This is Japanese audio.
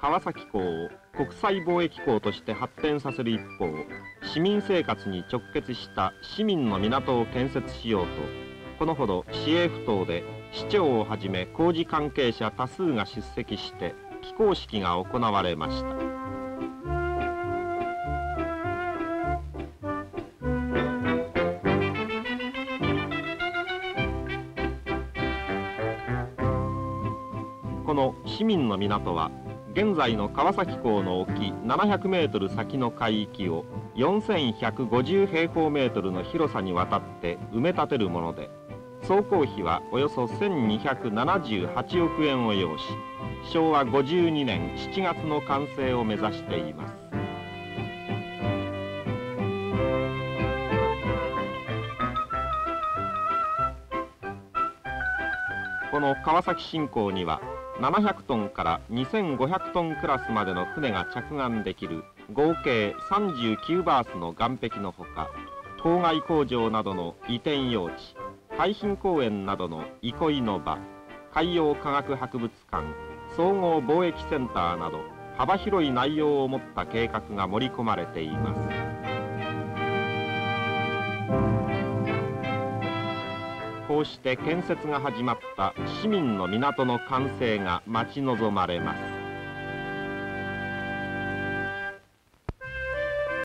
川崎港を国際貿易港として発展させる一方、市民生活に直結した市民の港を建設しようと、このほど市営ふ頭で市長をはじめ工事関係者多数が出席して起工式が行われました。この市民の港は現在の川崎港の沖700メートル先の海域を4150平方メートルの広さにわたって埋め立てるもので、総工費はおよそ1278億円を要し、昭和52年7月の完成を目指しています。この川崎新港には700トンから2500トンクラスまでの船が着岸できる合計39バースの岸壁のほか、郊外工場などの移転用地、海浜公園などの憩いの場、海洋科学博物館、総合貿易センターなど幅広い内容を持った計画が盛り込まれています。こうして建設が始まった市民の港の完成が待ち望まれます。